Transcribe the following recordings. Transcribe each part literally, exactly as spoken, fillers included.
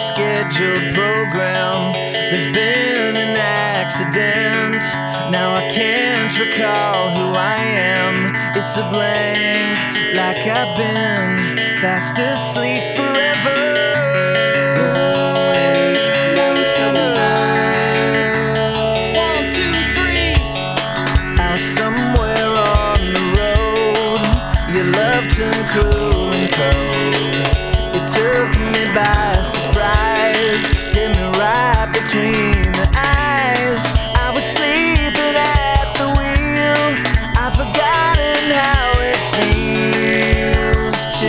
scheduled program. There's been an accident. Now I can't recall who I am. It's a blank, like I've been fast asleep forever. No way, now it's coming back. One, two, three. Out somewhere on the road, your love turned cruel and cold. It took me by surprise, hit me right between the eyes. I was sleeping at the wheel, I've forgotten how it feels to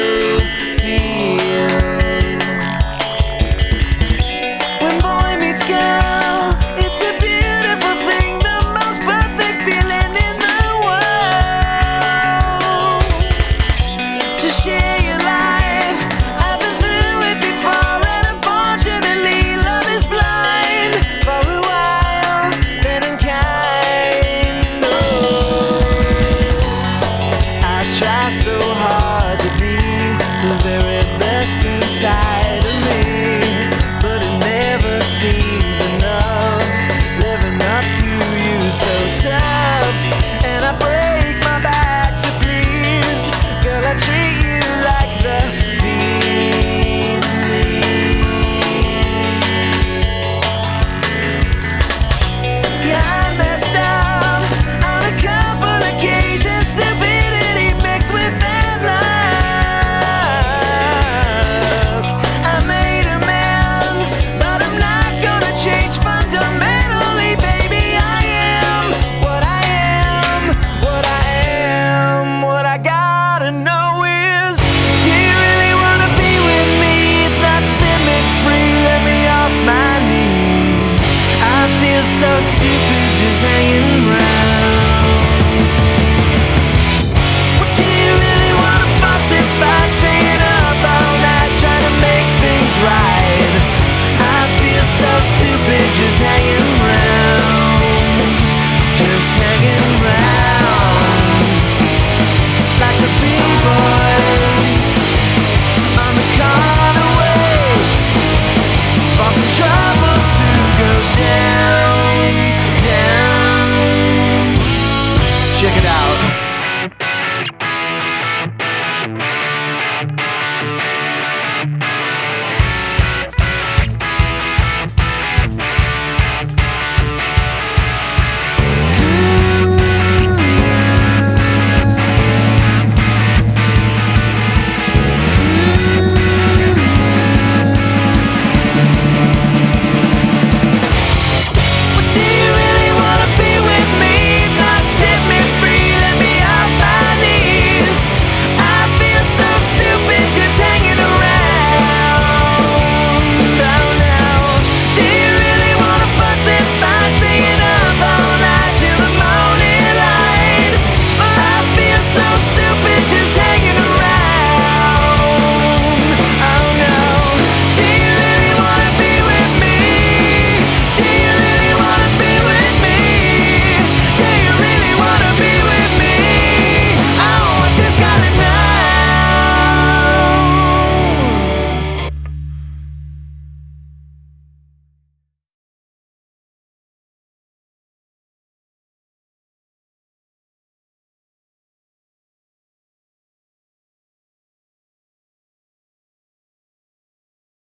feel. When boy meets girl, it's a beautiful thing, the most perfect feeling in the world. To share your life, I've been through it before, and unfortunately love is blind. For a while, been unkind. Oh, I try so hard to be the very best inside